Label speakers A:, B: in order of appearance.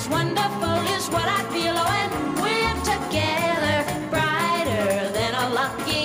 A: wonderful is what I feel when we're together, brighter than a lucky